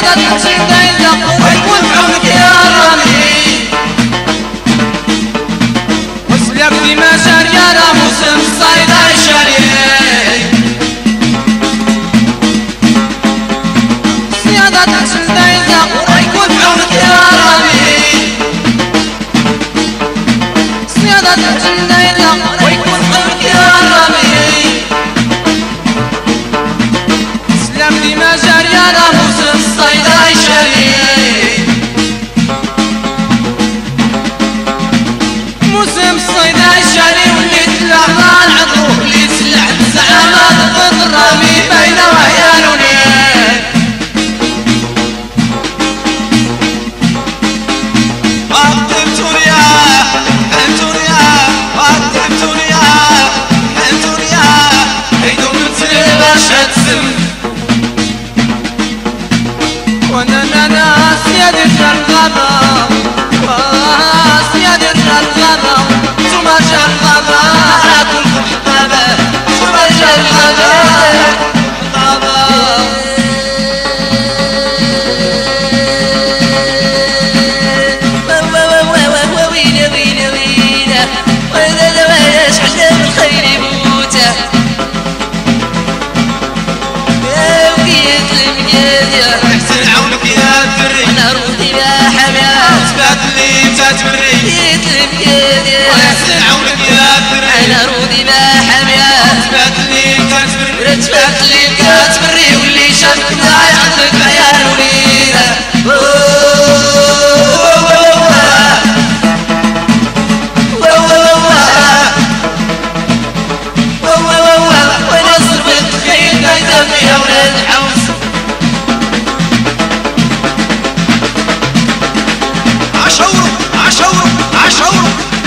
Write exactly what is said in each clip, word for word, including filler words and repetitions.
صيادة تمشي دايزة ويكون بعونك يا رامي وسلاك ديما جارية راه موسم الصيد عيشاري صيادة تمشي دايزة ويكون بعونك يا رامي صيادة تمشي دايزة ويكون بعونك يا رامي سلام ديما جارية راه موسم الصيد عيشاري موسم الصيد عيشاري واللي تلعب مع العضو واللي تسلح الزعامة ضد الرامي باينة وهي لونين قدمتوني يا حنتوني يا قدمتوني يا حنتوني يا عيدو نمثل باش تسم وانا انا سيادة الغابة سيادة الغابة ثم جا الغابة راكلكم حطابة ثم جا الغابة حطابة وينا وينا وينا وانا لواش علام الخير يموته يا وقيت المقادير احسن عونك يا دري انا روحي يا حمام اثبات اللي تتبري وقيت المقادير احسن عونك يا دري انا روحي يا حمام اثبات اللي تتبري اثبات اللي تتبري واللي شافنا يعطيك عيال وليده ونصر بالخيل دايزة فيها ولاد الحوس عشورو عشورو عشورو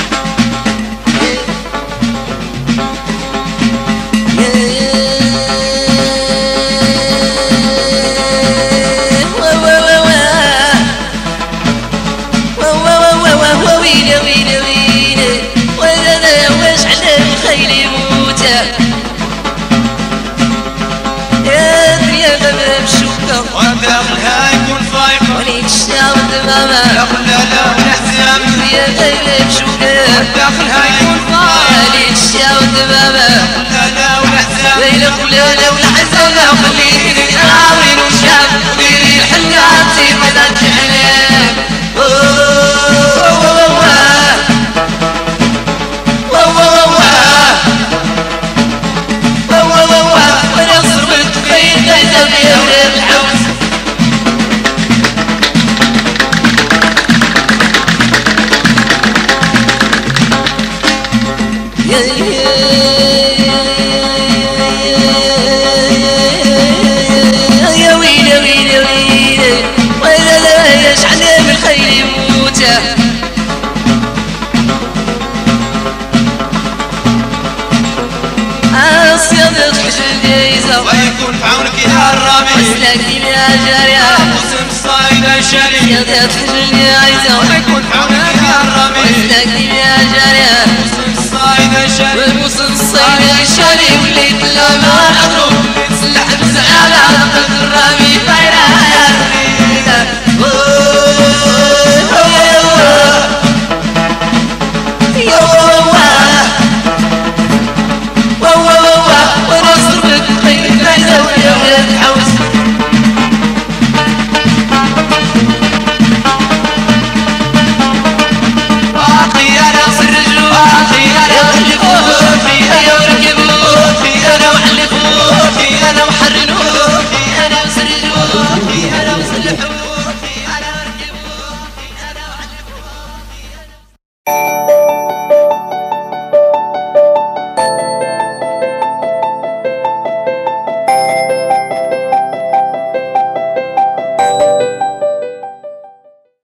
وينا وينا وينا وانا واش على الخيل يموته يا دريا غدا بشوكة وداخلها يكون فايق وليك الشعب دمامة داخلها لا والحزام دريا غدا بشوكة وداخلها يكون فايق وليك الشعب دمامة داخلها لا والحزام ليلة ولالا والحزام خليني نعاون وشاب وديري الحنات في مدى الجحيم ونصر بالخيل دايزة فيها ولاد الحوس يا ويلي ويلي ويلي وانا لا يشعل بالخيل يموته صيادة حجل جايزة ويكون بعونك يا الرامي وسلاك ديما جارية موسم الصيد عيشاري صيادة حجل جايزة ويكون بعونك يا الرامي وسلاك ديما جارية موسم الصيد عيشاري والموسم الصيد عيشاري واللي تلا مع العضو واللي تسلح بزعالة ضد الرامي